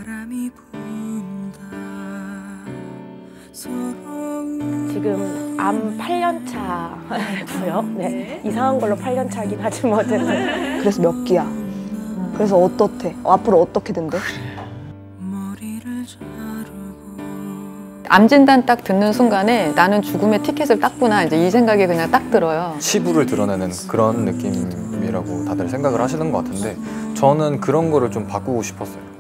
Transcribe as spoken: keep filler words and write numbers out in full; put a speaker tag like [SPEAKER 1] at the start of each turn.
[SPEAKER 1] 지금 암 팔 년 차고요. 네. 이상한 걸로 팔 년 차긴 하지 뭐 어쨌든.
[SPEAKER 2] 그래서 몇 기야? 그래서 어떻대? 앞으로 어떻게 된대?
[SPEAKER 3] 암 진단 딱 듣는 순간에 나는 죽음의 티켓을 땄구나 이제 이 생각이 그냥 딱 들어요.
[SPEAKER 4] 치부를 드러내는 그런 느낌이라고 다들 생각을 하시는 것 같은데 저는 그런 거를 좀 바꾸고 싶었어요.